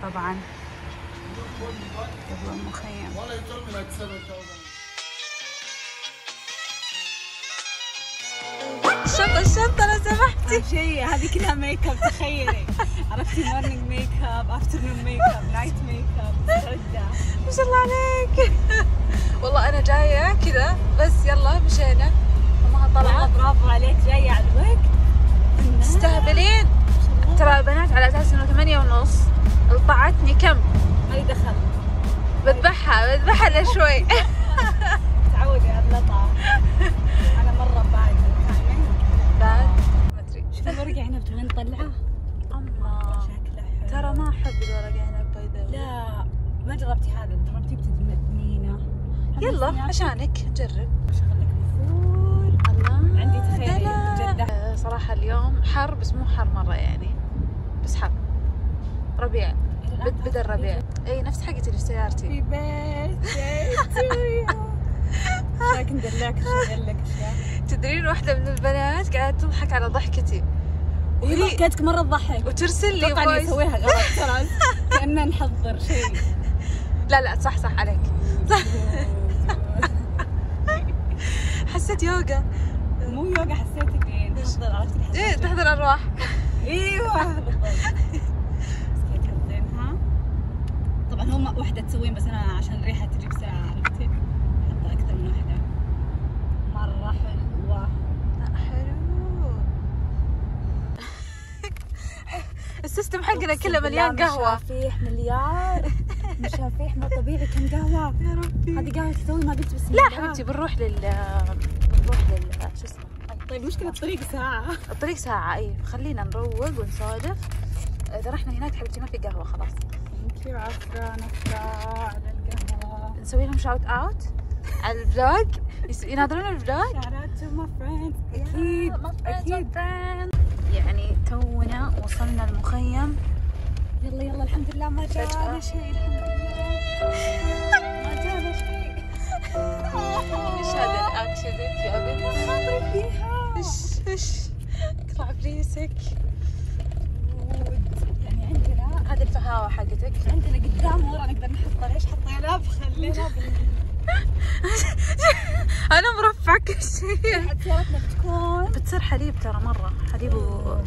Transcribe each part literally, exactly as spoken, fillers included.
طبعا قبل المخيم. الشنطة الشنطة لو سمحتي. شيء هذه كلها ميك اب، تخيلي. عرفتي مورنينج ميك اب، افترنون ميك اب، نايت ميك اب، مستعدة. ما شاء الله عليك. والله أنا جاية كذا بس يلا مشينا. أمها طلعت. برافو عليك، جاية على الوقت. تستهبلين. ترى البنات على أساس إنه ثمانية ونص قطعتني كم؟ ما دخل. بذبحها بذبحها لشوي. تعودي على اللطعة. أنا مرة بعد بعد ما أدري. شوفي الورق عنب تبغين نطلعه؟ أما شكله حلو. ترى ما أحب الورق عنب باي. لا ما جربتي هذا، جربتي بتدمنينه. يلا عشانك نجرب. شغلك بفول. الله عندي تخيلي جدة. صراحة اليوم حر بس مو حر مرة يعني، بس حر. ربيع بدأ الربيع. اي نفس حقتي اللي في سيارتي. في بيت شاك ندلعك ندلعك اشياء. تدرين واحدة من البنات قاعدة تضحك على ضحكتي. وهي ضحكتك مرة تضحك. وترسل لي طبعا يسويها غلط ترى. كأننا نحضر شيء. لا لا صح صح عليك. صح. حسيت يوغا. مو يوغا، حسيتك ايه نحضر. عرفتي حسيت ايه تحضر ارواح. ايوه بالضبط. بس كذا تحطينها. طبعا هم واحدة تسوين بس انا عشان الريحة تجي بسرعة، عرفتي؟ احط اكثر من واحدة. مرة حلوة. حلو. السيستم حقنا كله مليان قهوة. مشافيح مليار. مشافيح مو طبيعي. كم قهوة يا ربي. هذه قهوة تسوي ما قلت بسم لا الله. حبيبتي بنروح لل بنروح لل شو اسمه. طيب مشكلة الطريق ساعة. الطريق ساعة. اي خلينا نروق ونسولف. اذا رحنا هناك حبيبتي ما في قهوة خلاص. انتي عفرة نفرة على القهوة. نسوي لهم شاوت اوت على الفلوج. يناظرون الفلوج. Shout out to my friends. أكيد أكيد. يعني تونا وصلنا المخيم. يلا يلا الحمد لله ما جانا شيء. الحمد لله ما جانا شيء. ايش هذا الاكشن يا بنت؟ خاطري فيها. ايش ايش اقطع بريسك. يعني عندنا هذه الفهاوة حقتك. عندنا قدام ورا نقدر نحطها. ليش حطيناه؟ خلينا بال انا مرفع كل شيء. سيارتنا بتكون بتصير حليب ترى مرة حليب و...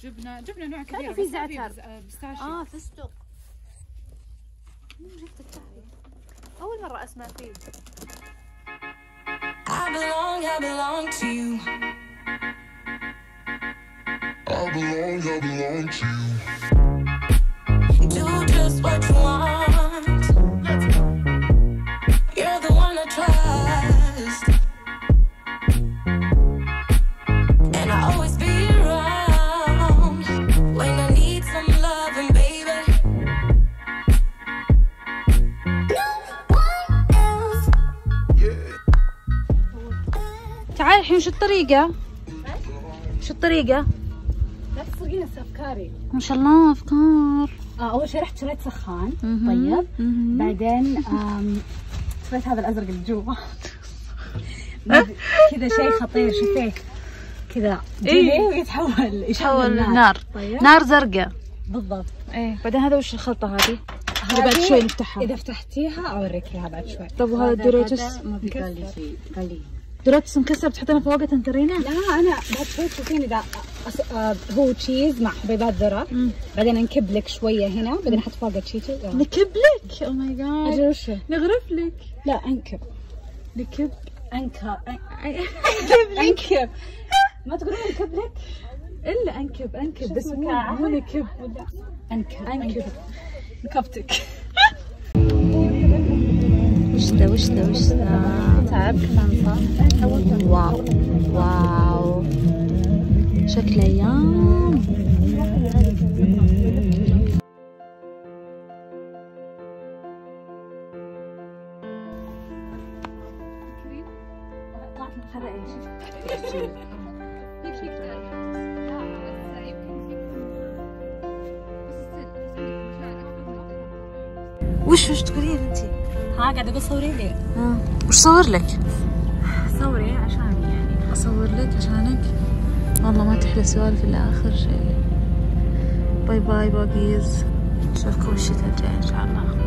جبنه جبنه نوع كثير. كان في زعتر. بستاشيو. اه فستق. ريحة التحرير أول مرة أسمع فيه. I belong, I belong to you. I belong, I belong to you. Do just what you want. You're the one I trust, and I always be around when I need some loving, baby. تعال الحين شو الطريقة؟ شو الطريقة؟ لا تصدقين افكاري. ما شاء الله أفكار. آه اول شيء رحت شريت سخان. مهم. طيب مهم. بعدين آم، شريت هذا الازرق اللي جوا. كذا شيء خطير شوفيه كذا جلي ويتحول يتحول نار. طيب نار زرقاء. بالضبط. ايه بعدين هذا وش الخلطة هذه؟ هذه بعد شوي نفتحها. اذا فتحتيها اوريك اياها بعد شوي. طب وهذا الدوريتوس؟ ما بيقال لي شيء قليل. دوريتوس مكسر بتحطينه فوقه تنطرينه؟ لا انا بعد شوي تشوفين اذا أص- آه، هو تشيز مع حبيبات ذره. مم. بعدين انكب لك شويه هنا بعدين احط فوقه تشيتو. نكب لك؟ او ماي اجل جاد. وشو؟ نغرف لك. لا انكب نكب. انكب نكب لك. انكب. ما تقولين انكب لك؟ الا انكب انكب بس مو اسمك؟ مو نكب. انكب انكب. نكبتك. وش ذا وش ذا وش ذا؟ تعب كمان صح؟ واو واو شكله يام. هذا ايش؟ وش وش تقولين انت؟ ها قاعده بصوري لي. ها وش صور لك؟ صوري عشان يعني اصور لك عشانك؟ والله ما تحلى سوالف الا اخر شيء. باي باي باقيز، اشوفكم الشتاء الجاي ان شاء الله.